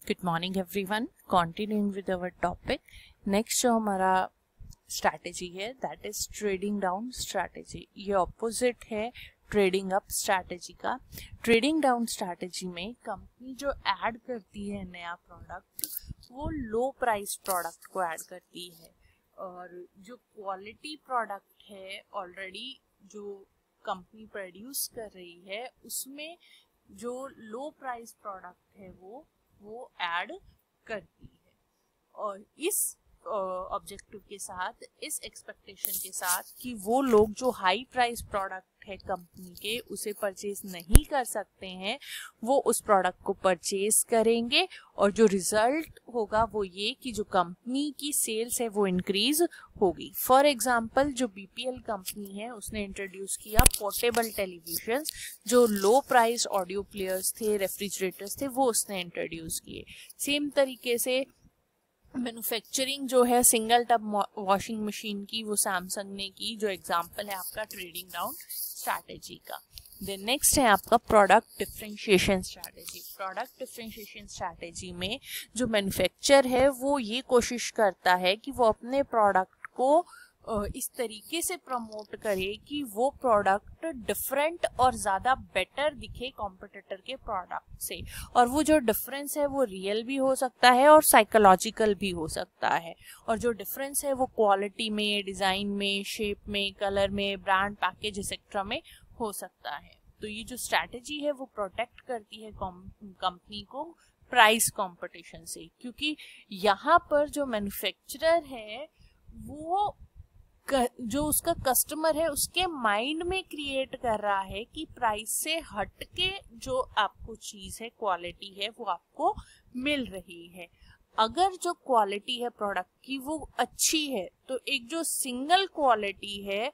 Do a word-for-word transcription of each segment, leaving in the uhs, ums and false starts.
Good morning everyone. Continuing with our topic, next जो हमारा strategy है that is trading down strategy. ये opposite है ट्रेडिंग अप स्ट्रैटेजी का। ट्रेडिंग डाउन स्ट्रैटेजी में कंपनी जो ऐड करती है नया प्रोडक्ट, वो लो प्राइस प्रोडक्ट को ऐड करती है, और जो क्वालिटी प्रोडक्ट है ऑलरेडी जो कंपनी प्रोड्यूस कर रही है उसमें जो लो प्राइस प्रोडक्ट है वो वो ऐड करती है। और इस ऑब्जेक्टिव uh, के साथ, इस एक्सपेक्टेशन के साथ कि वो लोग जो हाई प्राइस प्रोडक्ट है कंपनी के उसे परचेज नहीं कर सकते हैं, वो उस प्रोडक्ट को परचेज करेंगे, और जो रिजल्ट होगा वो ये कि जो कंपनी की सेल्स है वो इंक्रीज होगी। फॉर एग्जांपल, जो बीपीएल कंपनी है उसने इंट्रोड्यूस किया पोर्टेबल टेलीविजन, जो लो प्राइस ऑडियो प्लेयर्स थे, रेफ्रिजरेटर्स थे, वो उसने इंट्रोड्यूस किए। सेम तरीके से मैन्युफैक्चरिंग जो है सिंगल टब वॉशिंग मशीन की, वो सैमसंग ने की, जो एग्जांपल है आपका ट्रेडिंग डाउन स्ट्रैटेजी का। देन नेक्स्ट है आपका product differentiation strategy. Product differentiation strategy में जो मैन्युफैक्चर है वो ये कोशिश करता है कि वो अपने प्रोडक्ट को इस तरीके से प्रमोट करे कि वो प्रोडक्ट डिफरेंट और ज़्यादा बेटर दिखे कॉम्पिटिटर के प्रोडक्ट से। और वो जो डिफरेंस है वो रियल भी हो सकता है और साइकोलॉजिकल भी हो सकता है। और जो डिफरेंस है वो क्वालिटी में, डिज़ाइन में, शेप में, कलर में, ब्रांड, पैकेज एक्सेट्रा में हो सकता है। तो ये जो स्ट्रैटेजी है वो प्रोटेक्ट करती है कंपनी को प्राइस कंपटीशन से, क्योंकि यहाँ पर जो मैन्युफैक्चरर है वो जो उसका कस्टमर है उसके माइंड में क्रिएट कर रहा है कि प्राइस से हटके जो आपको चीज है, क्वालिटी है, वो आपको मिल रही है। अगर जो क्वालिटी है प्रोडक्ट की वो अच्छी है, तो एक जो सिंगल क्वालिटी है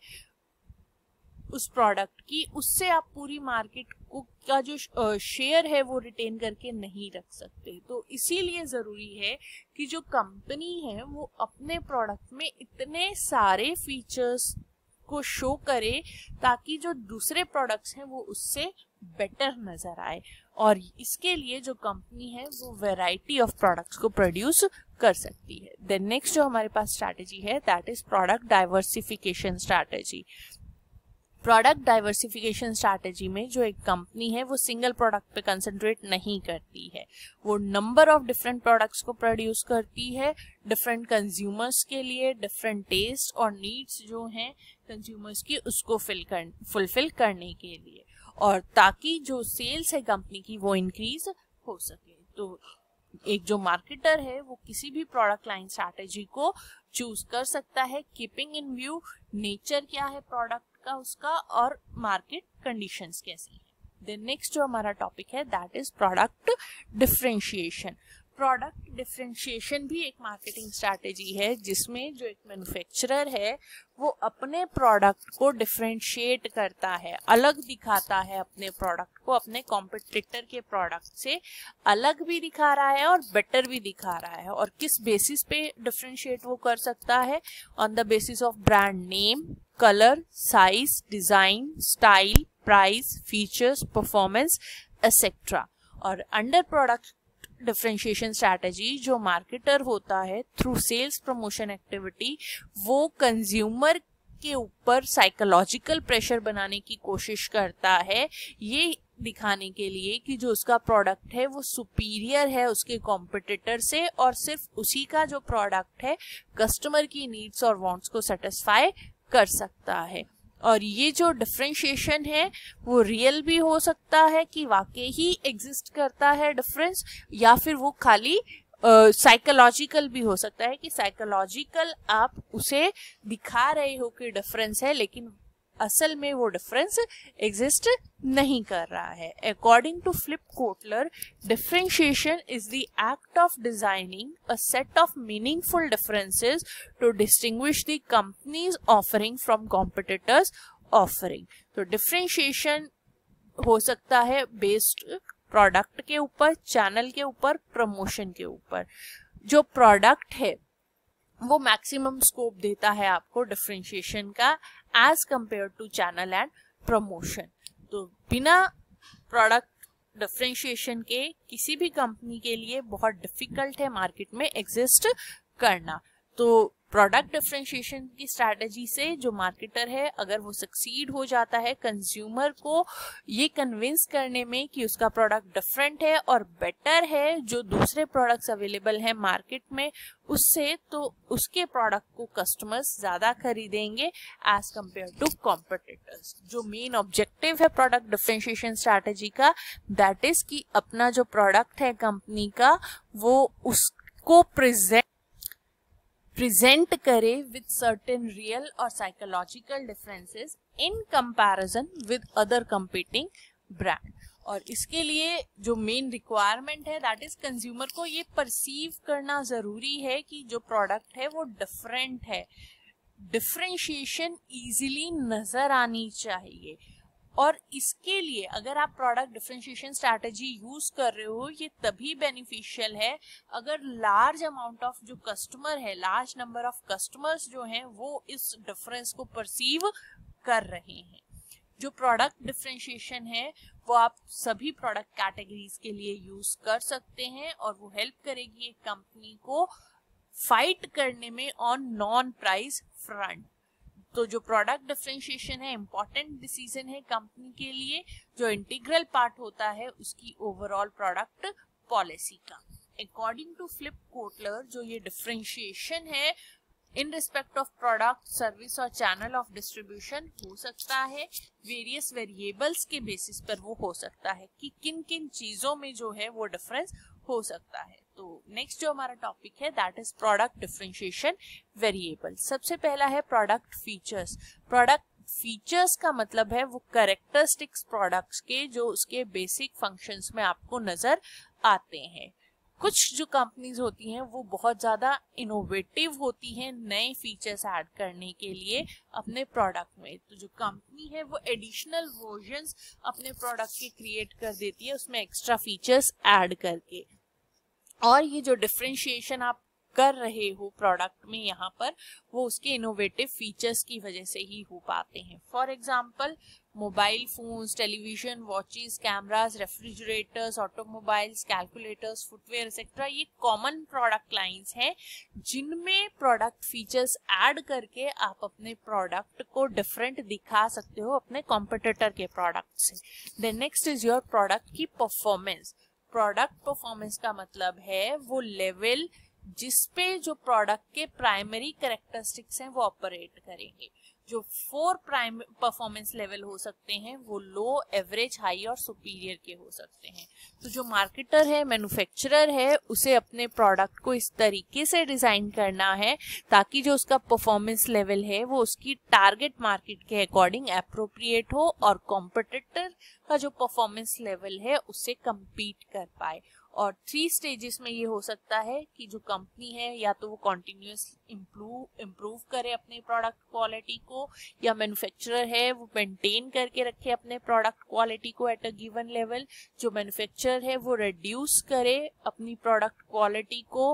उस प्रोडक्ट की, उससे आप पूरी मार्केट को का जो शेयर है वो रिटेन करके नहीं रख सकते। तो इसीलिए जरूरी है कि जो कंपनी है वो अपने प्रोडक्ट में इतने सारे फीचर्स को शो करे ताकि जो दूसरे प्रोडक्ट्स हैं वो उससे बेटर नजर आए। और इसके लिए जो कंपनी है वो वैरायटी ऑफ प्रोडक्ट्स को प्रोड्यूस कर सकती है। देन नेक्स्ट जो हमारे पास स्ट्रैटेजी है that is product diversification strategy. Product diversification strategy में जो एक कंपनी है वो सिंगल प्रोडक्ट पे कंसंट्रेट नहीं करती है, वो नंबर ऑफ डिफरेंट प्रोडक्ट्स को प्रोड्यूस करती है डिफरेंट कंज्यूमर्स के लिए, डिफरेंट टेस्ट और नीड्स जो हैं कंज्यूमर्स की उसको फिल कर फुलफिल करने के लिए, और ताकि जो सेल्स है कंपनी की वो इंक्रीज हो सके। तो एक जो मार्केटर है वो किसी भी प्रोडक्ट लाइन स्ट्रैटेजी को चूज कर सकता है, कीपिंग इन व्यू नेचर क्या है प्रोडक्ट का उसका और मार्केट कंडीशंस कैसी है। देन नेक्स्ट जो हमारा टॉपिक है that is product differentiation. Product differentiation भी एक मार्केटिंग स्ट्रैटेजी है जिसमें जो एक मैन्युफैक्चरर है वो अपने प्रोडक्ट को डिफरेंशिएट करता है, अलग दिखाता है अपने प्रोडक्ट को, अपने कॉम्पिटिटर के प्रोडक्ट से अलग भी दिखा रहा है और बेटर भी दिखा रहा है। और किस बेसिस पे डिफरेंशिएट वो कर सकता है? On the basis of brand name, colour, size, design, style, price, features, performance etcetera. और अंडर प्रोडक्ट डिफरेंशिएशन स्ट्रैटेजी जो मार्केटर होता है थ्रू सेल्स प्रमोशन एक्टिविटी वो कंज्यूमर के ऊपर साइकोलॉजिकल प्रेशर बनाने की कोशिश करता है, ये दिखाने के लिए कि जो उसका प्रोडक्ट है वो सुपीरियर है उसके कॉम्पिटिटर से, और सिर्फ उसी का जो प्रोडक्ट है कस्टमर की नीड्स और वांट्स को सेटिस्फाई कर सकता है। और ये जो डिफरेंशिएशन है वो रियल भी हो सकता है कि वाकई ही एग्जिस्ट करता है डिफरेंस, या फिर वो खाली साइकोलॉजिकल uh, भी हो सकता है कि साइकोलॉजिकल आप उसे दिखा रहे हो कि डिफरेंस है लेकिन असल में वो डिफरेंस एग्जिस्ट नहीं कर रहा है। According to Philip Kotler, differentiation is the act of designing a set of meaningful differences to distinguish the company's offering from competitors offering. तो डिफरेंशिएशन हो सकता है बेस्ड प्रोडक्ट के ऊपर, चैनल के ऊपर, प्रमोशन के ऊपर। जो प्रोडक्ट है वो मैक्सिमम स्कोप देता है आपको डिफरेंशिएशन का as compare to channel and promotion. तो बिना प्रोडक्ट डिफरेंशिएशन के किसी भी कंपनी के लिए बहुत डिफिकल्ट है मार्केट में एग्जिस्ट करना। तो प्रोडक्ट डिफरेंशिएशन की स्ट्रैटेजी से जो मार्केटर है अगर वो सक्सीड हो जाता है कंज्यूमर को ये कन्विंस करने में कि उसका प्रोडक्ट डिफरेंट है और बेटर है जो दूसरे प्रोडक्ट्स अवेलेबल हैं मार्केट में उससे, तो उसके प्रोडक्ट को कस्टमर्स ज़्यादा खरीदेंगे एज कम्पेयर टू कॉम्पिटिटर्स। जो मेन ऑब्जेक्टिव है प्रोडक्ट डिफरेंशिएशन स्ट्रैटेजी का, दैट इज कि अपना जो प्रोडक्ट है कंपनी का वो उसको प्रेजेंट प्रेजेंट करे विद सर्टेन रियल और psychological differences in comparison with other competing brand. और इसके लिए जो मेन रिक्वायरमेंट है दैट इज कंज्यूमर को ये परसीव करना जरूरी है कि जो प्रोडक्ट है वो डिफरेंट है। डिफरेंशिएशन इजीली नजर आनी चाहिए और इसके लिए अगर आप प्रोडक्ट डिफरेंशिएशन स्ट्रैटेजी यूज कर रहे हो ये तभी बेनिफिशियल है अगर लार्ज अमाउंट ऑफ जो कस्टमर है, लार्ज नंबर ऑफ कस्टमर्स जो हैं वो इस डिफरेंस को परसीव कर रहे हैं। जो प्रोडक्ट डिफरेंशिएशन है वो आप सभी प्रोडक्ट कैटेगरीज के लिए यूज कर सकते हैं और वो हेल्प करेगी एक कंपनी को फाइट करने में ऑन नॉन प्राइस फ्रंट। तो जो प्रोडक्ट डिफरेंशिएशन है इंपॉर्टेंट डिसीजन है कंपनी के लिए, जो इंटीग्रल पार्ट होता है उसकी ओवरऑल प्रोडक्ट पॉलिसी का। अकॉर्डिंग टू फ्लिप कोटलर जो ये डिफरेंशिएशन है in respect of product, service और चैनल ऑफ डिस्ट्रीब्यूशन हो सकता है वेरियस वेरिएबल्स के बेसिस पर वो हो सकता है कि किन किन चीजों में जो है वो डिफरेंस हो सकता है। तो नेक्स्ट जो हमारा टॉपिक है that is product differentiation variable. सबसे पहला है प्रोडक्ट फीचर्स। प्रोडक्ट फीचर्स का मतलब है वो कैरेक्टरिस्टिक्स प्रोडक्ट्स के जो उसके बेसिक फंक्शंस में आपको नजर आते हैं। कुछ जो कंपनीज होती हैं वो बहुत ज़्यादा इनोवेटिव होती हैं नए फीचर्स ऐड करने के लिए अपने प्रोडक्ट में। तो जो कंपनी है वो एडिशनल वर्जन्स अपने प्रोडक्ट के क्रिएट कर देती है उसमें एक्स्ट्रा फीचर्स ऐड करके। और ये जो डिफरेंशिएशन आप कर रहे हो प्रोडक्ट में यहाँ पर वो उसके इनोवेटिव फीचर्स की वजह से ही हो पाते हैं। For example mobile phones, television, watches, cameras, refrigerators, automobiles, calculators, footwear etcetera ये कॉमन प्रोडक्ट लाइंस हैं जिनमें प्रोडक्ट फीचर्स ऐड करके आप अपने प्रोडक्ट को डिफरेंट दिखा सकते हो अपने कॉम्पिटिटर के प्रोडक्ट से। Then next is your product की परफॉर्मेंस। प्रोडक्ट परफॉर्मेंस का मतलब है वो लेवल जिसपे जो प्रोडक्ट के प्राइमरी कैरेक्टरिस्टिक्स हैं वो ऑपरेट करेंगे। जो फोर प्राइम परफॉर्मेंस लेवल हो सकते हैं वो लो, एवरेज, हाई और सुपीरियर के हो सकते हैं। तो जो मार्केटर है, मैन्युफैक्चरर है, उसे अपने प्रोडक्ट को इस तरीके से डिजाइन करना है ताकि जो उसका परफॉर्मेंस लेवल है वो उसकी टारगेट मार्केट के अकॉर्डिंग एप्रोप्रिएट हो और कॉम्पिटिटर का जो परफॉर्मेंस लेवल है उससे कम्पीट कर पाए। और थ्री स्टेजेस में ये हो सकता है कि जो कंपनी है या तो वो कॉन्टिन्यूस इम्प्रूव इम्प्रूव करे अपने प्रोडक्ट क्वालिटी को, या मैन्युफैक्चरर है वो मेंटेन करके रखे अपने प्रोडक्ट क्वालिटी को एट अ गिवन लेवल। जो मैन्युफैक्चरर है वो रिड्यूस करे अपनी प्रोडक्ट क्वालिटी को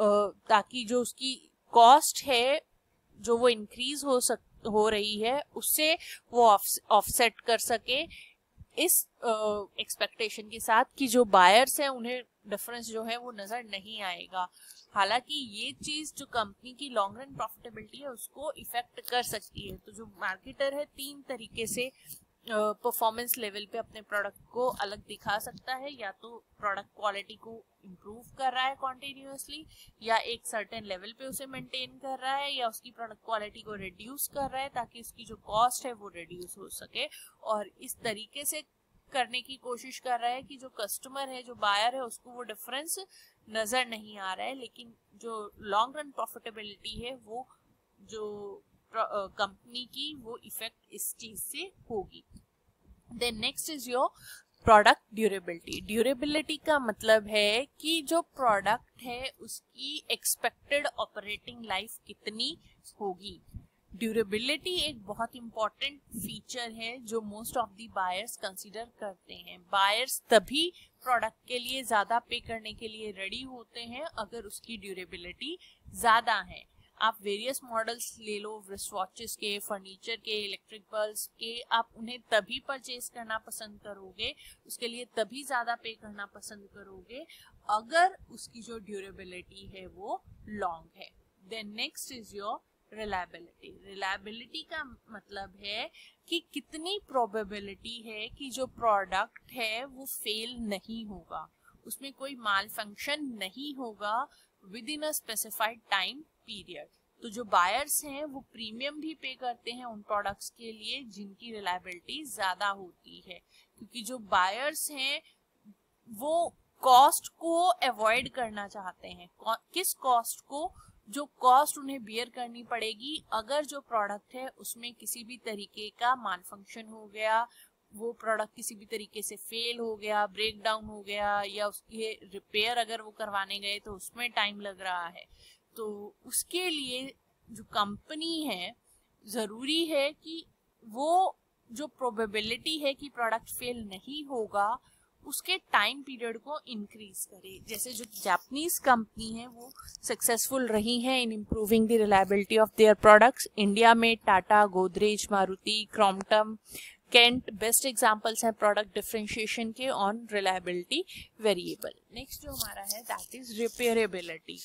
ताकि जो उसकी कॉस्ट है जो वो इंक्रीज हो सक हो रही है उससे वो ऑफसेट कर सके इस एक्सपेक्टेशन uh, के साथ कि जो बायर्स हैं उन्हें डिफरेंस जो है वो नजर नहीं आएगा। हालांकि ये चीज जो कंपनी की लॉन्ग रन प्रॉफिटेबिलिटी है उसको इफेक्ट कर सकती है। तो जो मार्केटर है तीन तरीके से परफॉर्मेंस uh, लेवल पे अपने प्रोडक्ट को अलग दिखा सकता है। या तो प्रोडक्ट क्वालिटी को इम्प्रूव कर रहा है कॉन्टिन्यूसली, या एक सर्टेन लेवल पे उसे मेंटेन कर रहा है, या उसकी प्रोडक्ट क्वालिटी को रिड्यूस कर रहा है ताकि उसकी जो कॉस्ट है वो रिड्यूस हो सके। और इस तरीके से करने की कोशिश कर रहा है कि जो कस्टमर है, जो बायर है, उसको वो डिफरेंस नजर नहीं आ रहा है, लेकिन जो लॉन्ग रन प्रॉफिटेबिलिटी है वो जो कंपनी uh, की वो इफेक्ट इस चीज से होगी। Then next is your product durability. Durability का मतलब है कि जो प्रोडक्ट है उसकी एक्सपेक्टेड ऑपरेटिंग लाइफ कितनी होगी। ड्यूरेबिलिटी एक बहुत इंपॉर्टेंट फीचर है जो most of the buyers consider करते हैं। बायर्स तभी प्रोडक्ट के लिए ज्यादा पे करने के लिए रेडी होते हैं अगर उसकी ड्यूरेबिलिटी ज्यादा है। आप वेरियस मॉडल्स ले लो, रिस्ट वॉचेस के, फर्नीचर के, इलेक्ट्रिक बल्ब्स के, आप उन्हें तभी परचेज करना पसंद करोगे, उसके लिए तभी ज़्यादा पे करना पसंद करोगे अगर उसकी जो ड्यूरेबिलिटी है वो लॉन्ग है। Then next is your reliability. Reliability का मतलब है कि कितनी प्रोबेबिलिटी है कि जो प्रोडक्ट है वो फेल नहीं होगा, उसमें कोई माल फंक्शन नहीं होगा within a specified time period. तो जो बायर्स हैं वो प्रीमियम भी पे करते हैं उन प्रोडक्ट्स के लिए जिनकी रिलायबिलिटी ज्यादा होती है, क्योंकि जो बायर्स हैं वो कॉस्ट को अवॉइड करना चाहते हैं। किस कॉस्ट को? जो कॉस्ट उन्हें बियर करनी पड़ेगी अगर जो प्रोडक्ट है उसमें किसी भी तरीके का माल फंक्शन हो गया, वो प्रोडक्ट किसी भी तरीके से फेल हो गया, ब्रेक डाउन हो गया, या उसके रिपेयर अगर वो करवाने गए तो उसमें टाइम लग रहा है। तो उसके लिए जो कंपनी है ज़रूरी है कि वो जो प्रोबेबिलिटी है कि प्रोडक्ट फेल नहीं होगा उसके टाइम पीरियड को इंक्रीज करे। जैसे जो जापानीज कंपनी है वो सक्सेसफुल रही हैं in improving the reliability of their products. India में Tata, Godrej, Maruti, Crompton, Kent best examples हैं प्रोडक्ट डिफरेंशिएशन के ऑन रिलायबिलिटी वेरिएबल। नेक्स्ट जो हमारा है that is repairability.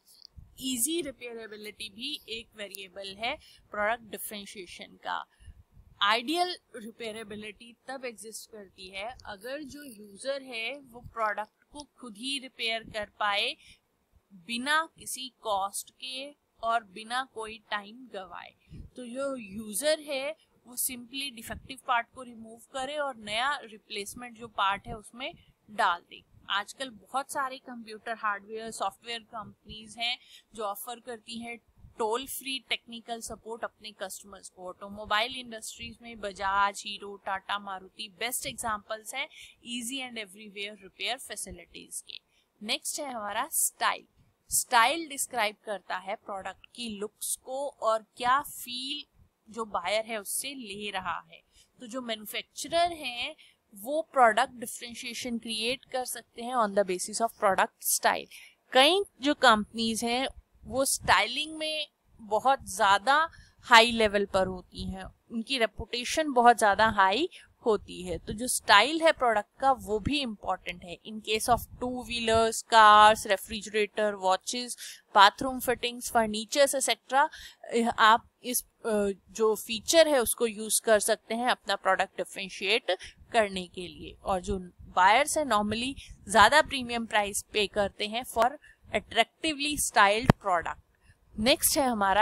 Easy repairability भी एक वेरिएबल है प्रोडक्ट डिफरेंशिएशन का। आइडियल रिपेयरेबिलिटी तब एग्जिस्ट करती है अगर जो यूजर है वो प्रोडक्ट को खुद ही रिपेयर कर पाए बिना किसी कॉस्ट के और बिना कोई टाइम गवाए। तो जो यूजर है वो सिंपली डिफेक्टिव पार्ट को रिमूव करे और नया रिप्लेसमेंट जो पार्ट है उसमें डाल दे। आजकल बहुत सारे कंप्यूटर हार्डवेयर सॉफ्टवेयर कंपनीज हैं जो ऑफर करती हैं टोल फ्री टेक्निकल सपोर्ट अपने कस्टमर्स को। ऑटोमोबाइल इंडस्ट्रीज में बजाज, हीरो, टाटा, मारुति बेस्ट एग्जांपल्स हैं easy and everywhere repair facilities के। नेक्स्ट है हमारा स्टाइल। स्टाइल डिस्क्राइब करता है प्रोडक्ट की लुक्स को और क्या फील जो बायर है उससे ले रहा है। तो जो मैन्युफैक्चरर हैं वो प्रोडक्ट डिफरेंशिएशन क्रिएट कर सकते हैं on the basis of product style. कई जो कंपनीज हैं वो स्टाइलिंग में बहुत ज़्यादा हाई लेवल पर होती हैं, उनकी रेपुटेशन बहुत ज़्यादा हाई होती है। तो जो स्टाइल है प्रोडक्ट का वो भी इम्पॉर्टेंट है। In case of two wheelers, cars, refrigerator, watches, bathroom fittings, furnitures etcetera, आप इस जो फीचर है उसको यूज कर सकते हैं अपना प्रोडक्ट डिफरेंशिएट करने के लिए। और जो बायर्स है नॉर्मली ज़्यादा प्रीमियम प्राइस पे करते हैं for attractively styled product. Next है हमारा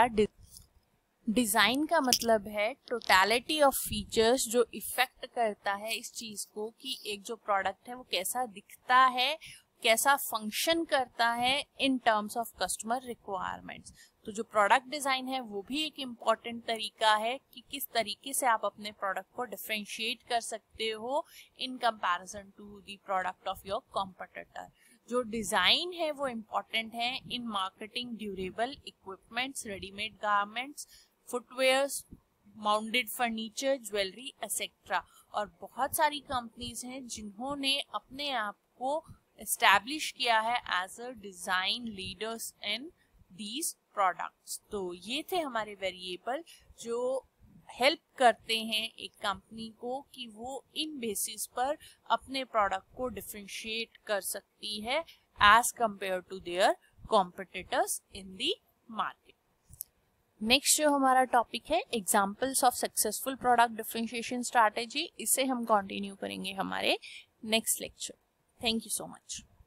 डिजाइन का मतलब है टोटलिटी ऑफ फीचर्स जो इफेक्ट करता है इस चीज को कि एक जो प्रोडक्ट है वो कैसा दिखता है, कैसा फंक्शन करता है in terms of customer requirements. तो जो प्रोडक्ट डिजाइन है वो भी एक इम्पॉर्टेंट तरीका है कि किस तरीके से आप अपने प्रोडक्ट को डिफरेंशिएट कर सकते हो in comparison to the product of your competitor. जो डिजाइन है वो इम्पॉर्टेंट है in marketing durable equipments, readymade garments, footwears, mounted furniture, jewellery etcetera. और बहुत सारी कंपनीज हैं जिन्होंने अपने आप को एस्टैब्लिश किया है as a design leaders in these products. तो ये थे हमारे वेरिएबल जो हेल्प करते हैं एक कंपनी को कि वो इन बेसिस पर अपने प्रोडक्ट को डिफरेंशिएट कर सकती है as compare to their competitors in the market. Next जो हमारा टॉपिक है examples of successful product differentiation strategy, इसे हम कंटिन्यू करेंगे हमारे next lecture. Thank you so much.